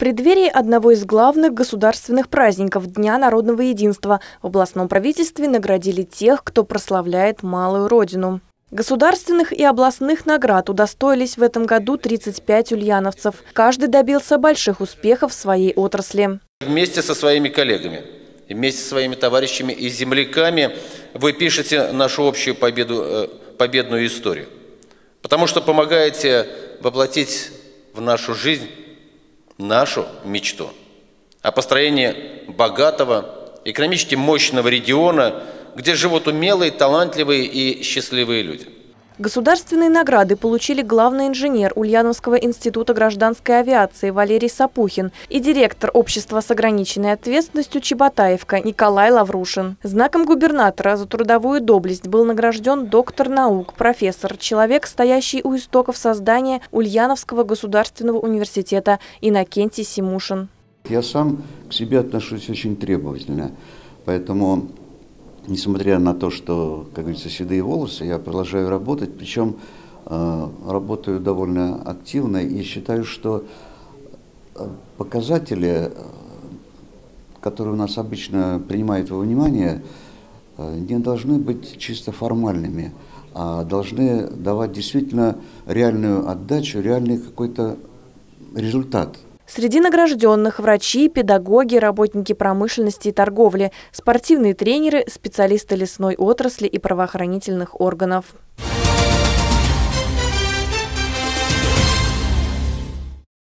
преддверии одного из главных государственных праздников – Дня народного единства в областном правительстве наградили тех, кто прославляет малую родину. Государственных и областных наград удостоились в этом году 35 ульяновцев. Каждый добился больших успехов в своей отрасли. Вместе со своими коллегами, вместе со своими товарищами и земляками вы пишете нашу общую победную историю. Потому что помогаете воплотить в нашу жизнь нашу мечту о построении богатого, экономически мощного региона, где живут умелые, талантливые и счастливые люди. Государственные награды получили главный инженер Ульяновского института гражданской авиации Валерий Сапухин и директор общества с ограниченной ответственностью Чеботаевка Николай Лаврушин. Знаком губернатора за трудовую доблесть был награжден доктор наук, профессор, человек, стоящий у истоков создания Ульяновского государственного университета Иннокентий Симушин. Я сам к себе отношусь очень требовательно, поэтому, несмотря на то, что, как говорится, седые волосы, я продолжаю работать, причем работаю довольно активно и считаю, что показатели, которые у нас обычно принимают во внимание, не должны быть чисто формальными, а должны давать действительно реальную отдачу, реальный какой-то результат. Среди награжденных – врачи, педагоги, работники промышленности и торговли, спортивные тренеры, специалисты лесной отрасли и правоохранительных органов.